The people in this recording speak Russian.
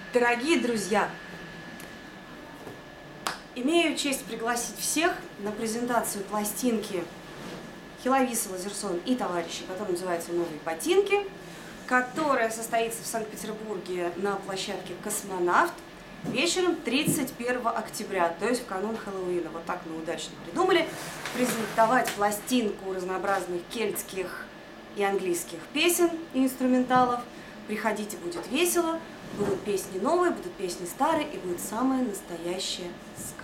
Дорогие друзья, имею честь пригласить всех на презентацию пластинки Хеловиса, Лазерсон и товарищи, которая называется «Новые ботинки», которая состоится в Санкт-Петербурге на площадке «Космонавт» вечером 31 октября, то есть в канун Хэллоуина. Вот так мы удачно придумали презентовать пластинку разнообразных кельтских и английских песен и инструменталов. Приходите, будет весело, будут песни новые, будут песни старые и будет самая настоящая сказка.